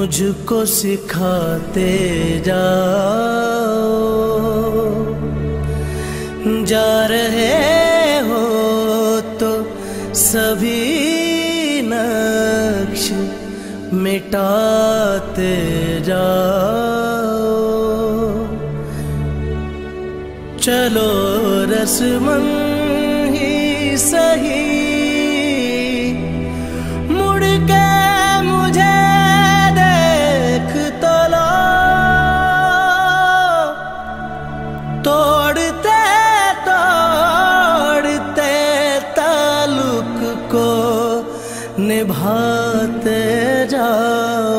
मुझको सिखाते जाओ। जा रहे हो तो सभी नक्श मिटाते जाओ। चलो रस्मन ही सही मुड़ के मुझे देख तो लो। तोड़ते तोड़ते ताल्लुक को निभाते जाओ।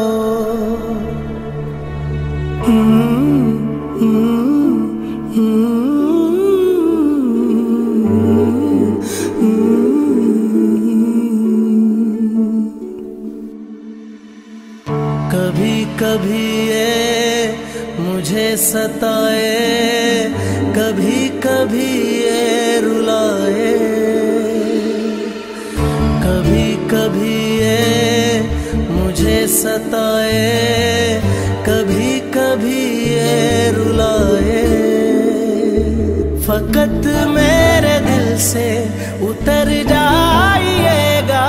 कभी कभी ये मुझे सताए, कभी कभी ये रुलाए। कभी कभी ये मुझे सताए, कभी कभी ये रुलाए। फकत मेरे दिल से उतर जाइएगा,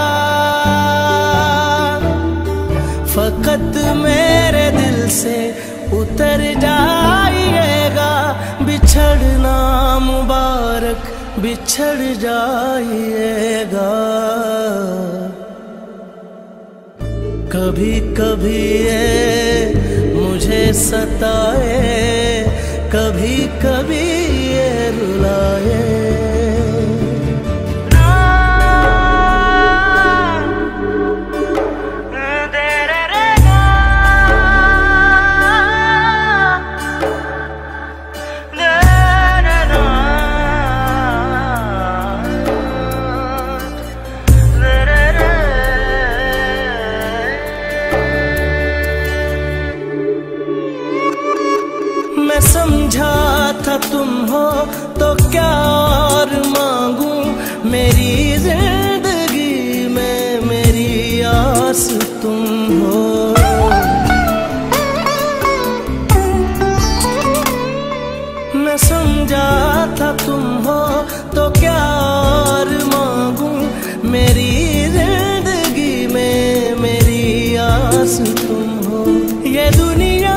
फकत मेरे दिल से उतर जाइएगा। बिछड़ना मुबारक बिछड़ जाइएगा। कभी कभी ये मुझे सताए, कभी कभी ये रुलाए। मैं समझा था तुम हो तो क्या और मांगू। मेरी जिंदगी में मेरी आस तुम हो। मैं समझा था तुम हो तो क्या और मांगू। मेरी जिंदगी में मेरी आस तुम हो। ये दुनिया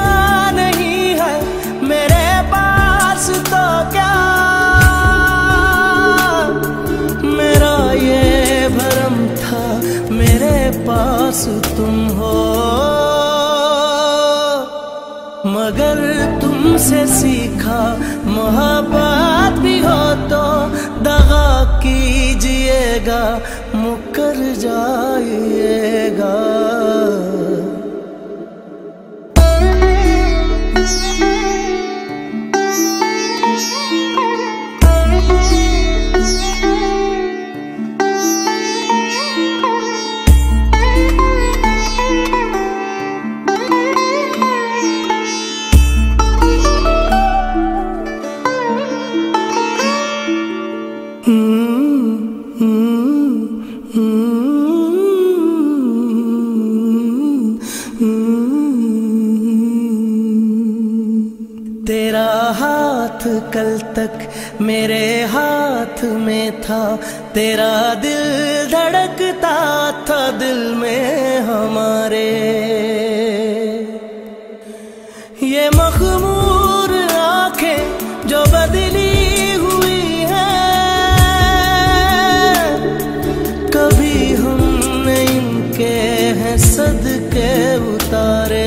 तो क्या मेरा ये भरम था, मेरे पास तुम हो। मगर तुमसे सीखा मोहब्बत भी हो तो दगा कीजिएगा, मुकर जाइएगा। तेरा हाथ कल तक मेरे हाथ में था। तेरा दिल धड़कता था दिल में हमारे। ये मखमूर आंखें जो बदली हुई हैं, कभी हमने इनके हैं सदके उतारे।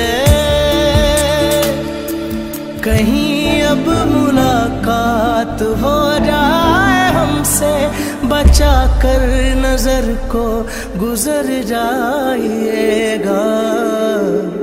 कहीं अब मुलाकात हो जाए हमसे, बचा कर नजर को गुजर जाइएगा।